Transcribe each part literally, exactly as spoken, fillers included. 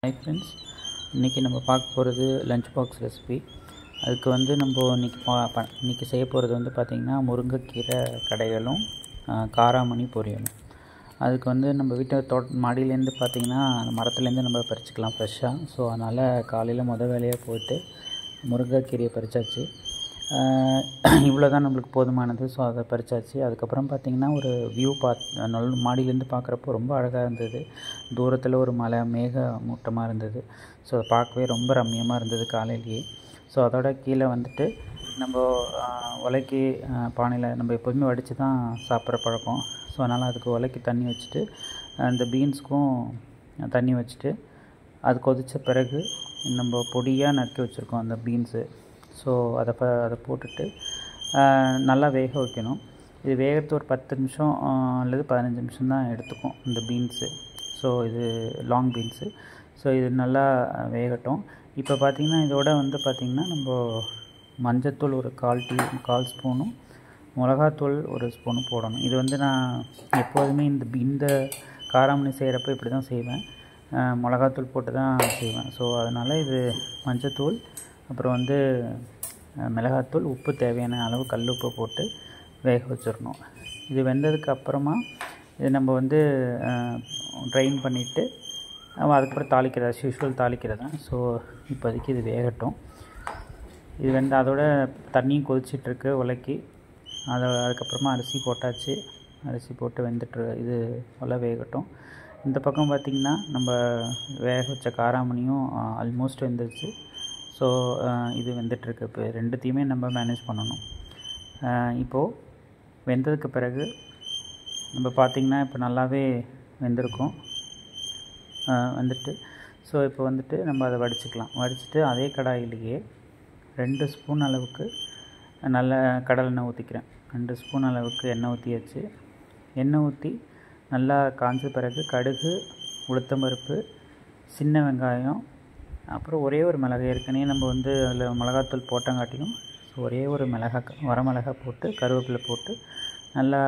Hi friends, இன்றைக்கி நம்ம பார்க்க போகிறது லஞ்ச் பாக்ஸ் ரெசிபி. அதுக்கு வந்து நம்ம இன்றைக்கி பா ப இன்றைக்கி செய்ய போகிறது வந்து பார்த்திங்கன்னா முருங்கைக்கீரை கடைகளும் காராமணி பொரியலும். அதுக்கு வந்து நம்ம வீட்டை தோட்ட மாடியிலேருந்து பார்த்திங்கன்னா அந்த மரத்துலேருந்து நம்ம பறிச்சுக்கலாம் ஃப்ரெஷ்ஷாக. ஸோ அதனால் காலையில் மொதல் வேலையாக போயிட்டு முருங்கைக்கீரையை பறிச்சாச்சு. இவ்வளோ தான் நம்மளுக்கு போதுமானது. ஸோ அதை பறிச்சாச்சு. அதுக்கப்புறம் பார்த்திங்கன்னா ஒரு வியூ பார்த்து நல்ல மாடியிலேருந்து பார்க்குறப்போ ரொம்ப அழகாக இருந்தது. தூரத்தில் ஒரு மலை மேக மூட்டமாக இருந்தது. ஸோ அதை பார்க்கவே ரொம்ப ரம்மியமாக இருந்தது காலையிலேயே. ஸோ அதோட கீழே வந்துட்டு நம்ம உலைக்கி பானையில் நம்ம எப்போதுமே வடித்து தான் சாப்பிட்ற பழக்கம். ஸோ அதனால் அதுக்கு உலைக்கி தண்ணி வச்சுட்டு அந்த பீன்ஸுக்கும் தண்ணி வச்சுட்டு அது கொதித்த பிறகு நம்ம பொடியாக நறுக்கி வச்சுருக்கோம் அந்த பீன்ஸு. ஸோ அதை ப அதை போட்டுட்டு நல்லா வேக வைக்கணும். இது வேகிறது ஒரு பத்து நிமிஷம் அல்லது பதினஞ்சு நிமிஷம் தான் எடுத்துக்கும் இந்த பீன்ஸு. ஸோ இது லாங் பீன்ஸு. ஸோ இது நல்லா வேகட்டும். இப்போ பார்த்திங்கன்னா இதோட வந்து பார்த்திங்கன்னா நம்ம மஞ்சத்தூள் ஒரு கால் டீ கால் ஸ்பூனும் மிளகாத்தூள் ஒரு ஸ்பூனும் போடணும். இது வந்து நான் எப்போதுமே இந்த இந்த காராமணி செய்கிறப்ப இப்படி தான் செய்வேன். மிளகாத்தூள் போட்டு தான் செய்வேன். ஸோ அதனால் இது மஞ்சத்தூள் அப்புறம் வந்து மிளகாத்தூள் உப்பு தேவையான அளவு கல் உப்பு போட்டு வேக வச்சிடணும். இது வெந்ததுக்கு அப்புறமா இது நம்ம வந்து ட்ரைன் பண்ணிவிட்டு அதுக்கப்புறம் தாளிக்கிறது அஸ் யூஷுவல் தாளிக்கிறது தான். ஸோ இப்போதைக்கு இது வேகட்டும். இது வந்து அதோட தண்ணியும் கொதிச்சிட்ருக்கு உலக்கி. அதை அதுக்கப்புறமா அரிசி போட்டாச்சு. அரிசி போட்டு வெந்துட்டு இது நல்லா வேகட்டும். இந்த பக்கம் பார்த்திங்கன்னா நம்ம வேக வச்ச காராமணியும் ஆல்மோஸ்ட் வெந்துருச்சு. ஸோ இது வெந்துட்டுருக்கு. இப்போ ரெண்டுத்தையுமே நம்ம மேனேஜ் பண்ணணும். இப்போது வெந்ததுக்கு பிறகு நம்ம பார்த்திங்கன்னா இப்போ நல்லாவே வெந்திருக்கும் வந்துட்டு. ஸோ இப்போ வந்துட்டு நம்ம அதை வடிச்சுக்கலாம். வடிச்சுட்டு அதே கடாயிலேயே ரெண்டு ஸ்பூன் அளவுக்கு நல்ல கடலை எண்ணெய் ஊற்றிக்கிறேன். ரெண்டு ஸ்பூன் அளவுக்கு எண்ணெய் ஊற்றியாச்சு. எண்ணெய் ஊற்றி நல்லா காஞ்ச பிறகு கடுகு, உளுத்தம்பருப்பு, சின்ன வெங்காயம், அப்புறம் ஒரே ஒரு மிளகாய் ஏற்கனவே நம்ம வந்து அதில் மிளகாத்தூள் போட்டங்காட்டியும் ஸோ ஒரே ஒரு மிளகாய் வரமிளகாய் போட்டு கருவேப்பிலை போட்டு நல்லா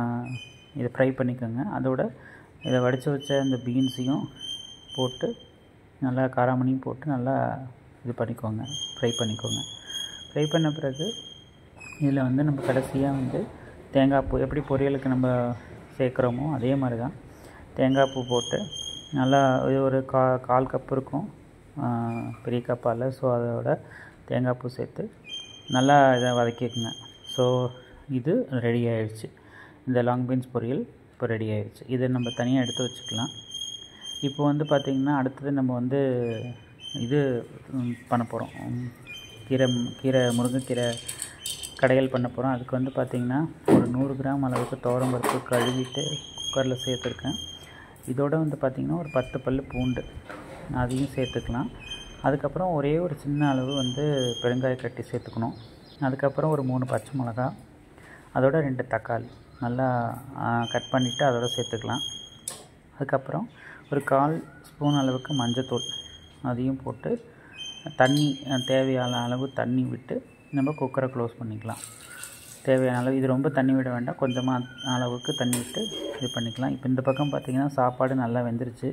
இதை ஃப்ரை பண்ணிக்கோங்க. அதோட இதை வடித்து வச்ச இந்த பீன்ஸையும் போட்டு நல்லா காராமணியும் போட்டு நல்லா இது பண்ணிக்கோங்க, ஃப்ரை பண்ணிக்கோங்க. ஃப்ரை பண்ண பிறகு இதில் வந்து நம்ம கடைசியாக வந்து தேங்காய் பூ எப்படி பொரியலுக்கு நம்ம சேர்க்குறோமோ அதே மாதிரி தான் தேங்காய் பூ போட்டு நல்லா ஒரு கா கால் கப் இருக்கும் பெரிய கப்பால். ஸோ அதோட தேங்காய் பூ சேர்த்து நல்லா இதை வதக்கிக்குங்க. ஸோ இது ரெடி ஆகிடுச்சு. இந்த லாங் பீன்ஸ் பொரியல் இப்போ ரெடி ஆகிடுச்சு. இதை நம்ம தனியாக எடுத்து வச்சுக்கலாம். இப்போ வந்து பார்த்திங்கன்னா அடுத்தது நம்ம வந்து இது பண்ண போகிறோம். கீரை கீரை முருங்கைக்கீரை கடையல் பண்ண போகிறோம். அதுக்கு வந்து பார்த்திங்கன்னா ஒரு நூறு கிராம் அளவுக்கு துவரம்பருப்பு கழுவிட்டு குக்கரில் சேர்த்துருக்கேன். இதோட வந்து பார்த்திங்கன்னா ஒரு பத்து பல் பூண்டு அதையும் சேர்த்துக்கலாம். அதுக்கப்புறம் ஒரே ஒரு சின்ன அளவு வந்து பெருங்காய கட்டி சேர்த்துக்கணும். அதுக்கப்புறம் ஒரு மூணு பச்சை மிளகா, அதோட ரெண்டு தக்காளி நல்லா கட் பண்ணிவிட்டு அதோட சேர்த்துக்கலாம். அதுக்கப்புறம் ஒரு கால் ஸ்பூன் அளவுக்கு மஞ்சத்தூள் அதையும் போட்டு தண்ணி தேவையான அளவு தண்ணி விட்டு நம்ம குக்கரை க்ளோஸ் பண்ணிக்கலாம். தேவையான அளவு இது ரொம்ப தண்ணி விட வேண்டாம், கொஞ்சமாக அளவுக்கு தண்ணி விட்டு இது பண்ணிக்கலாம். இப்போ இந்த பக்கம் பார்த்திங்கன்னா சாப்பாடு நல்லா வெந்துருச்சு.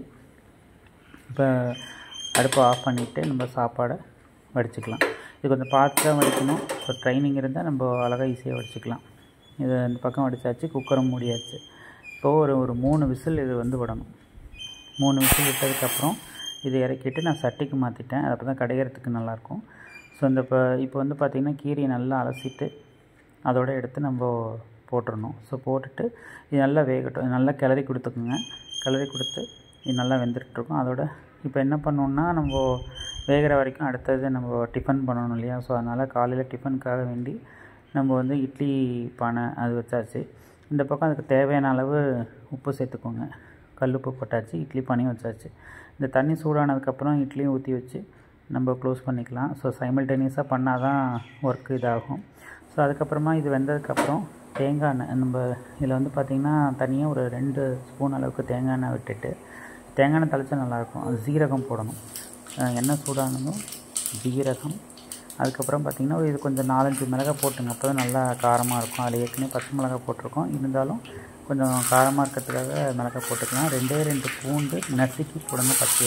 இப்போ அடுப்பை ஆஃப் பண்ணிவிட்டு நம்ம சாப்பாடை வடிச்சுக்கலாம். இது கொஞ்சம் பார்த்து தான் வடிக்கணும். இப்போ ட்ரைனிங் இருந்தால் நம்ம அழகாக ஈஸியாக வடிச்சுக்கலாம். இதை இந்த பக்கம் வடித்தாச்சு. குக்கரும் மூடியாச்சு. இப்போது ஒரு ஒரு மூணு விசில் இது வந்து விடணும். மூணு விசில் விட்டதுக்கப்புறம் இது இறக்கிட்டு நான் சட்டிக்கு மாற்றிட்டேன். அப்போ தான் கடைகிறதுக்கு நல்லாயிருக்கும். ஸோ இந்த இப்போ இப்போ வந்து பார்த்திங்கன்னா கீரையை நல்லா அலசிட்டு அதோடு எடுத்து நம்ம போட்டுடணும். ஸோ போட்டுட்டு இது நல்லா வேகட்டும். நல்லா கிளறி கொடுத்துக்குங்க. கிளறி கொடுத்து இது நல்லா வெந்துட்டுருக்கும். அதோட இப்போ என்ன பண்ணோன்னா நம்ம வேகிற வரைக்கும் அடுத்தது நம்ம டிஃபன் பண்ணணும் இல்லையா. ஸோ அதனால் காலையில் டிஃபனுக்காக வேண்டி நம்ம வந்து இட்லி பானை அது வச்சாச்சு. இந்த பக்கம் அதுக்கு தேவையான அளவு உப்பு சேர்த்துக்கோங்க. கல் உப்பு போட்டாச்சு. இட்லி பானையும் வச்சாச்சு. இந்த தண்ணி சூடானதுக்கப்புறம் இட்லியும் ஊற்றி வச்சு நம்ம க்ளோஸ் பண்ணிக்கலாம். ஸோ சைமல்டேனியஸாக பண்ணால் தான் ஒர்க்கு இதாகும். ஸோ அதுக்கப்புறமா இது வெந்ததுக்கப்புறம் தேங்காய் எண்ணெய் நம்ம இதில் வந்து பார்த்திங்கன்னா தனியாக ஒரு ரெண்டு ஸ்பூன் அளவுக்கு தேங்காய் எண்ணெய் விட்டுட்டு தேங்காய் எண்ணெய் தளிச்சா நல்லாயிருக்கும். அது ஜீரகம் போடணும். எண்ணெய் சூடானதும் ஜீரகம், அதுக்கப்புறம் பார்த்திங்கன்னா இது கொஞ்சம் நாலஞ்சு மிளகாய் போட்டுங்க. அப்போ தான் நல்லா காரமாக இருக்கும். அதில் ஏற்கனவே பச்சை மிளகாய் போட்டிருக்கோம். இருந்தாலும் கொஞ்சம் காரமாக இருக்கிறதுக்காக மிளகாய் போட்டுக்கலாம். ரெண்டே ரெண்டு பூண்டு நசுக்கி போடுங்க பச்சையாக.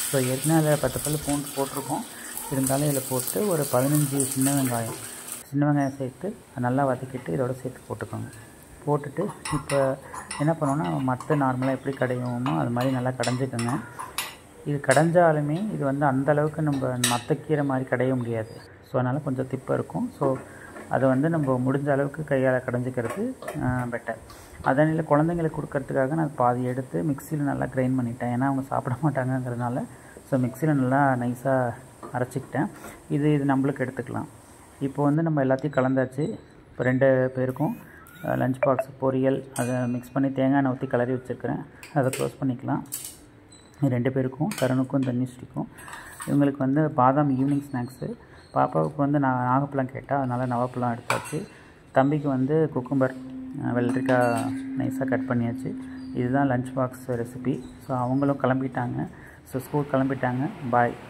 ஸோ ஏற்கனவே அதில் பத்து பல் பூண்டு போட்டிருக்கோம். இருந்தாலும் இதில் போட்டு ஒரு பதினஞ்சு சின்ன வெங்காயம் சின்ன வெங்காயம் சேர்த்து நல்லா வதக்கிட்டு இதோட சேர்த்து போட்டுக்கோங்க. போட்டுட்டு இப்போ என்ன பண்ணோன்னா மற்ற நார்மலாக எப்படி கடையுமோ அது மாதிரி நல்லா கடைஞ்சிக்கோங்க. இது கடைஞ்சாலுமே இது வந்து அந்தளவுக்கு நம்ம மற்ற கீரை மாதிரி கடைய முடியாது. ஸோ அதனால் கொஞ்சம் திப்பாக இருக்கும். ஸோ அதை வந்து நம்ம முடிஞ்ச அளவுக்கு கையால் கடைஞ்சிக்கிறது பெட்டர். அதனால் குழந்தைங்களுக்கு கொடுக்கறதுக்காக நான் பாதி எடுத்து மிக்சியில் நல்லா கிரைண்ட் பண்ணிட்டேன். ஏன்னா அவங்க சாப்பிட மாட்டாங்கங்கிறதுனால ஸோ மிக்சியில் நல்லா நைஸாக அரைச்சிக்கிட்டேன். இது இது நம்மளுக்கு எடுத்துக்கலாம். இப்போ வந்து நம்ம எல்லாத்தையும் கலந்தாச்சு. இப்போ ரெண்டு பேருக்கும் லஞ்ச் பாக்ஸ் பொரியல் அதை மிக்ஸ் பண்ணி தேங்காய் எண்ணெய் ஊற்றி கிளறி வச்சுருக்கிறேன். அதை க்ளோஸ் பண்ணிக்கலாம். ரெண்டு பேருக்கும் தருணுக்கும் தன்னிஷ்டிக்கும். இவங்களுக்கு வந்து பாதாம் ஈவினிங் ஸ்நாக்ஸு. பாப்பாவுக்கு வந்து நான் நாகப்பழம் கேட்டால் அதனால் நவாப்பழம் எடுத்தாச்சு. தம்பிக்கு வந்து குக்கும்பர் வெள்ளரிக்காய் நைஸாக கட் பண்ணியாச்சு. இதுதான் லஞ்ச் பாக்ஸ் ரெசிபி. ஸோ அவங்களும் கிளம்பிட்டாங்க. ஸோ ஸ்கூல் கிளம்பிட்டாங்க. பாய்.